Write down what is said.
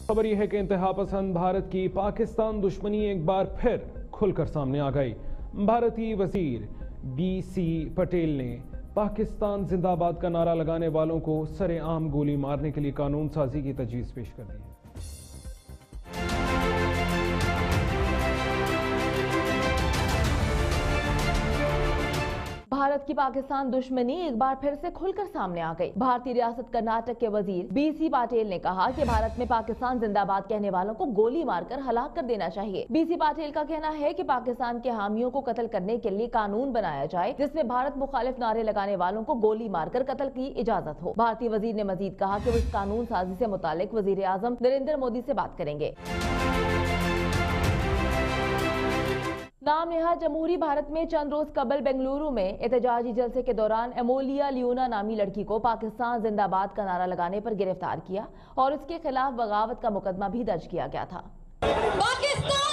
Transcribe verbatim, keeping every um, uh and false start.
खबर यह है कि इंतहा पसंद भारत की पाकिस्तान दुश्मनी एक बार फिर खुलकर सामने आ गई। भारतीय वजीर बी सी पटेल ने पाकिस्तान जिंदाबाद का नारा लगाने वालों को सरेआम गोली मारने के लिए कानून साजी की तजवीज़ पेश कर दी है। भारत की पाकिस्तान दुश्मनी एक बार फिर से खुलकर सामने आ गई। भारतीय रियासत कर्नाटक के वजीर बी सी पाटिल ने कहा कि भारत में पाकिस्तान जिंदाबाद कहने वालों को गोली मारकर हलाक कर देना चाहिए। बी सी पाटिल का कहना है कि पाकिस्तान के हामियों को कत्ल करने के लिए कानून बनाया जाए जिसमें भारत मुखालिफ नारे लगाने वालों को गोली मारकर कत्ल की इजाजत हो। भारतीय वजीर ने मजीद कहा कि वो इस कानून साजी से मुतालिक वजीर आजम नरेंद्र मोदी से बात करेंगे। नाम नेहाद जमहूरी भारत में चंद रोज कबल बेंगलुरु में एहतजाजी जलसे के दौरान एमोलिया लियोना नामी लड़की को पाकिस्तान जिंदाबाद का नारा लगाने पर गिरफ्तार किया और उसके खिलाफ बगावत का मुकदमा भी दर्ज किया गया था। पाकिस्तान